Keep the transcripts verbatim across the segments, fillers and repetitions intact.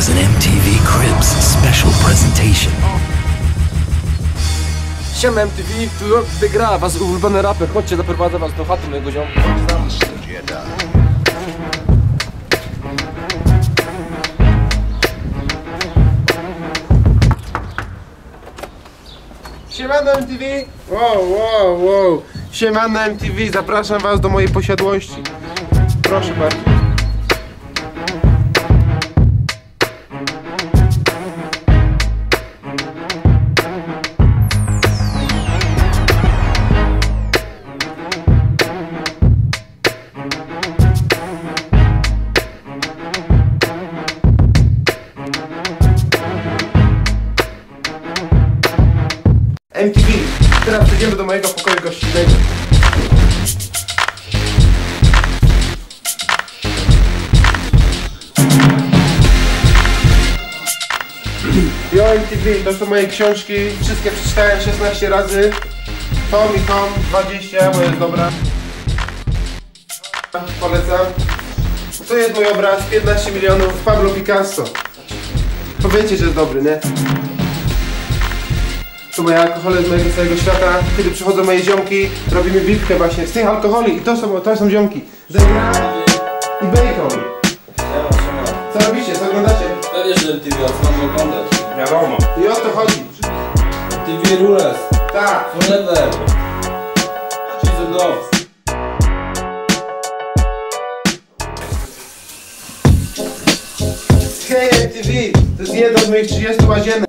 is an M T V Cribs special presentation. Siema M T V, tu wygra was ulubiony raper. Chodźcie, zaprowadzę was do chaty mojego ziomka. Siemano M T V! Wow, wow, wow! Siemano M T V, zapraszam was do mojej posiadłości. Proszę bardzo. M T V, teraz przejdziemy do mojego pokoju gościnnego. Jo M T V, to są moje książki, wszystkie przeczytałem szesnaście razy. Tom i Tom dwadzieścia, bo jest dobra. Polecam. To jest mój obraz, piętnaście milionów, Pablo Picasso. Powiecie, że jest dobry, nie? To moje alkohole z mojego całego świata. Kiedy przychodzą moje ziomki, robimy bitkę właśnie z tych alkoholi. I to są, to są ziomki. Zebra i Bacon. Co robicie? Co oglądacie? Pewnie, że M T V, a co mam oglądać? Wiadomo. I o to chodzi. M T V Rules. Tak. Forever. She's a love. Hej M T V, to jest jedno z moich trzydziestu łazienek.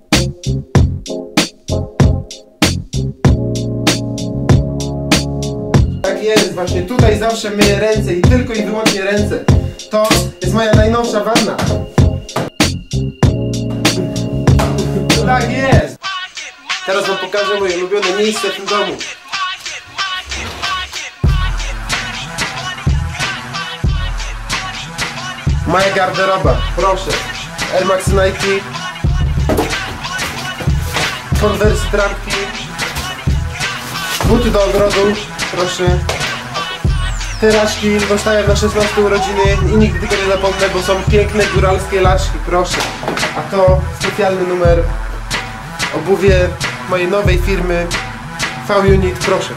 Tak jest, właśnie tutaj zawsze myję ręce i tylko i wyłącznie ręce. To jest moja najnowsza wanna. Tak jest! Teraz wam pokażę moje ulubione miejsce w tym domu. Moja garderoba, proszę. Air Max Nike, Converse trampki, buty do ogrodu, proszę. Te laczki dostałem na szesnaste urodziny i nigdy tego nie zapomnę, bo są piękne góralskie laczki, proszę. A to specjalny numer, obuwie mojej nowej firmy V-Unit, proszę.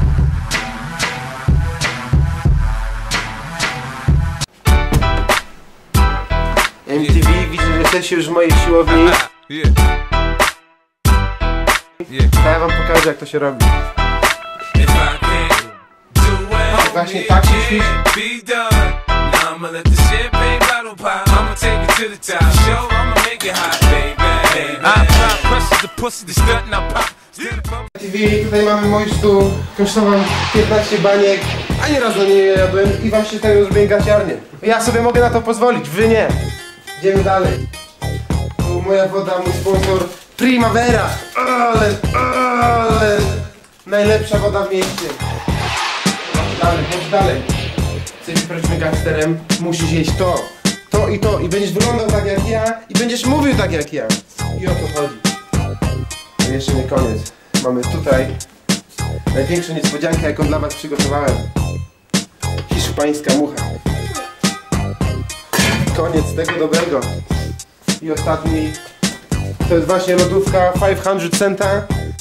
M T V, widzę, że jesteście już w mojej siłowni. To ja wam pokażę, jak to się robi. Właśnie tak się świeci. M T V, tutaj mamy mój stół, kosztował piętnaście baniek, ani razu nie jadłem i właśnie tego zrobiłem gaciarnię. Ja sobie mogę na to pozwolić, wy nie. Idziemy dalej. Tu moja woda, mój sponsor Primavera. Ale, ale najlepsza woda w mieście. Chodź dalej, chodź dalej. Chcesz być gangsterem, musisz jeść to, to i to i będziesz wyglądał tak jak ja i będziesz mówił tak jak ja. I o to chodzi. No jeszcze nie koniec. Mamy tutaj największą niespodziankę, jaką dla was przygotowałem. Hiszpańska mucha. Koniec tego dobrego. I ostatni to jest właśnie lodówka pięćset centa.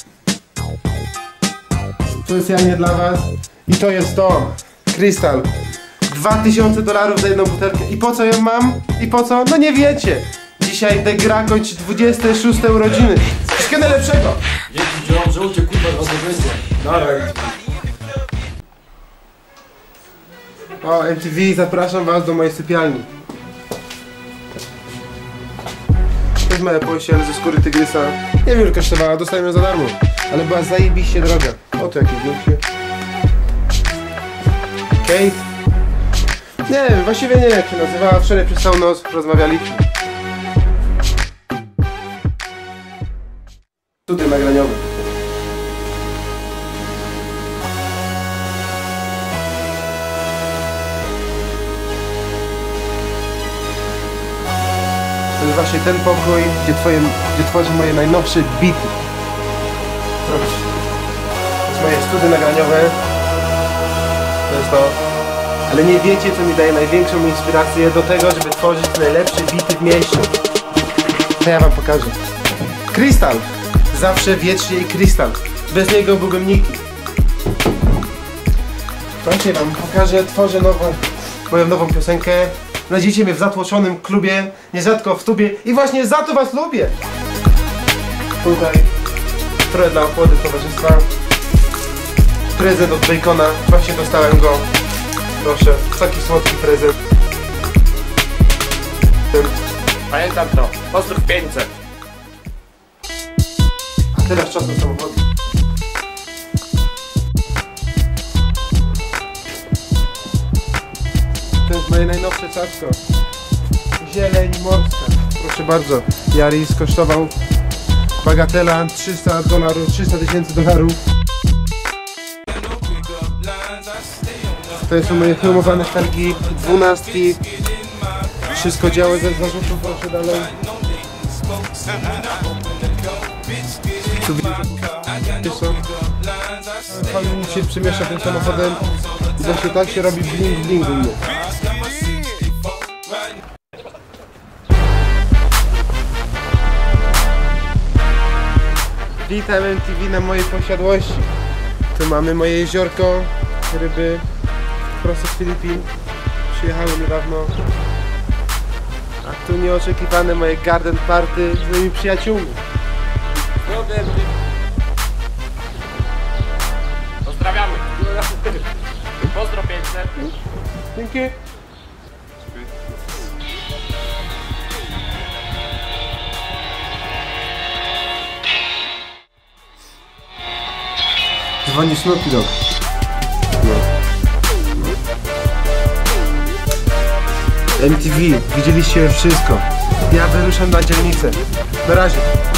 Specjalnie dla was. I to jest to. Krystal. dwa tysiące dolarów za jedną butelkę. I po co ją mam? I po co? No nie wiecie. Dzisiaj The Gra kończy dwudzieste szóste urodziny. Wszystkiego najlepszego. Dzięki John, żółcie kurwa was będzie. Dalej. O, M T V, zapraszam was do mojej sypialni. To jest moja pościel ze skóry tygrysa. Nie wiem ile kosztowała, dostałem ją za darmo. Ale była zajebiście droga. Oto jakieś zdjęcie. Kate. Nie wiem, właściwie nie wiem jak się nazywała. Wczoraj przez całą noc rozmawialiśmy. Studio nagraniowe. To jest właśnie ten pokój, gdzie, twoje, gdzie tworzę moje najnowsze bity. Proszę. To jest moje studio nagraniowe. To jest to. Ale nie wiecie, co mi daje największą inspirację do tego, żeby tworzyć najlepsze bity w mieście. To ja wam pokażę. Krystal. Zawsze wiecznie i Krystal. Bez niego byłbym nikim. Słuchajcie, wam pokażę, tworzę nową, moją nową piosenkę. Znajdziecie mnie w zatłoczonym klubie, nierzadko w tubie i właśnie za to was lubię. Tutaj trochę dla ochłody towarzystwa. Prezent od Bacona, właśnie dostałem go. Proszę, taki słodki prezent. Pamiętam to. Pozdrów pięćset. A teraz czas na samochody. To jest moje najnowsze cacko. Zieleń morska. Proszę bardzo. Yaris kosztował bagatela trzysta dolarów, trzysta tysięcy dolarów. To są moje filmowane felgi, dwunastki. Wszystko działo ze zarzutów, proszę dalej. Tu widzicie co? Fajnie mi się przemiesza tym samochodem. Właśnie tak się robi bling bling u mnie. Witam M T V na mojej posiadłości. Tu mamy moje jeziorko, ryby prosto z Filipin. Przyjechałem niedawno. A tu nieoczekiwane moje garden party z moimi przyjaciółmi. Pozdrawiamy. Pozdro pięćset. Dzięki. Dzwoni Snoopy Dogg. No. M T V, widzieliście już wszystko. Ja wyruszam na dzielnicę. Na razie.